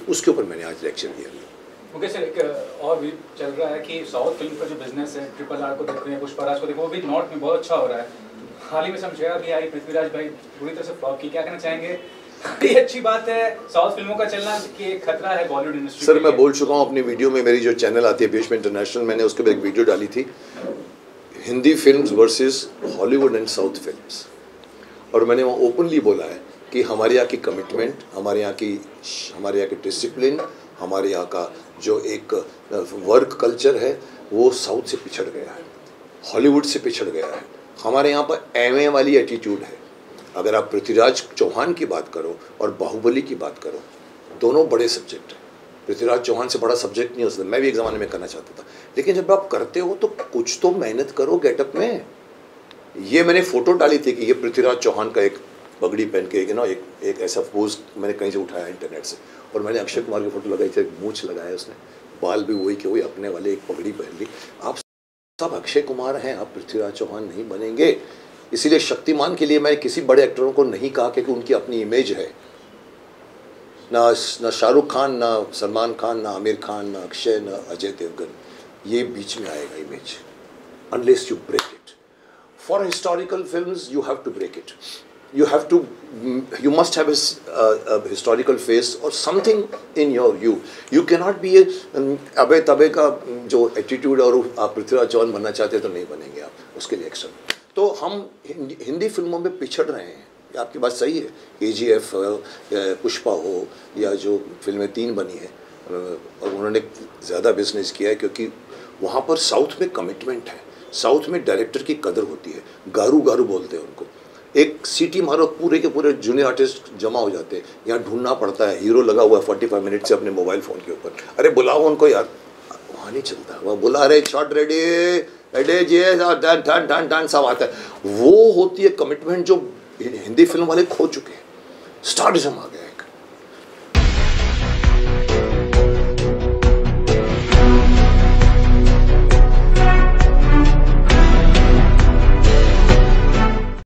उसके ऊपर मैंने आज लेक्चर दिया। ओके सर, एक और भी चल रहा है कि साउथ फिल्म का जो बिजनेस है, RRR को देख रहे हैं, पुष्पराज को देखो, वो भी नॉर्थ में बहुत अच्छा हो रहा है। हाल ही में समझेगा भी आई, पृथ्वीराज भाई पूरी तरह से फ्लॉप की, क्या कहना चाहेंगे? ये अच्छी बात है साउथ फिल्मों का चलना कि एक खतरा है बॉलीवुड इंडस्ट्री? सर मैं बोल चुका हूँ अपनी वीडियो में, मेरी जो चैनल आती है भीष्म इंटरनेशनल, मैंने उसके बाद एक वीडियो डाली थी, Hindi films versus Hollywood and south films, और मैंने वहाँ ओपनली बोला है कि हमारे यहाँ की कमिटमेंट, हमारे यहाँ की डिसिप्लिन, हमारे यहाँ का जो एक वर्क कल्चर है वो साउथ से पिछड़ गया है, हॉलीवुड से पिछड़ गया है। हमारे यहाँ पर एमए वाली एटीट्यूड है। अगर आप पृथ्वीराज चौहान की बात करो और बाहुबली की बात करो, दोनों बड़े सब्जेक्ट हैं। पृथ्वीराज चौहान से बड़ा सब्जेक्ट नहीं हो सकता, मैं भी एक ज़माने में करना चाहता था, लेकिन जब आप करते हो तो कुछ तो मेहनत करो गेटअप में। ये मैंने फ़ोटो डाली थी कि ये पृथ्वीराज चौहान का एक पगड़ी पहन के एक ऐसा पोस्ट मैंने कहीं से उठाया इंटरनेट से, और मैंने अक्षय कुमार की फ़ोटो लगाई थी, मूंछ लगाया उसने, बाल भी वही के वही अपने वाले, एक पगड़ी पहन ली। आप सब अक्षय कुमार हैं, आप पृथ्वीराज चौहान नहीं बनेंगे। इसीलिए शक्तिमान के लिए मैं किसी बड़े एक्टरों को नहीं कहा कि उनकी अपनी इमेज है, ना शाहरुख खान, ना सलमान खान, ना आमिर खान, ना अक्षय, ना अजय देवगन, ये बीच में आएगा image, unless you break it. For historical films you have to break it, you must have a historical face or something in you. You cannot be अबे तबे का जो एटीट्यूड, और आप पृथ्वीराज चौहान बनना चाहते तो नहीं बनेंगे आप, उसके लिए एक्शन। तो हम हिंदी फिल्मों में पिछड़ रहे हैं, आपकी बात सही है। KGF पुष्पा हो या जो फिल्में 3 बनी है, और उन्होंने ज़्यादा बिजनेस किया है क्योंकि वहाँ पर साउथ में कमिटमेंट है, साउथ में डायरेक्टर की कदर होती है, गारू गारू बोलते हैं उनको। एक सीटी मारो, पूरे के पूरे जूनियर आर्टिस्ट जमा हो जाते हैं। यहाँ ढूंढना पड़ता है, हीरो लगा हुआ है 45 मिनट से अपने मोबाइल फ़ोन के ऊपर, अरे बुलाओ उनको यार, वहाँ नहीं चलता, वह बुला रहे, शॉट रेडी रेडी जी, डन डन डन डन सब आता है। वो होती है कमिटमेंट जो हिंदी फिल्म वाले खो चुके हैं। स्टारिज्म आ गया।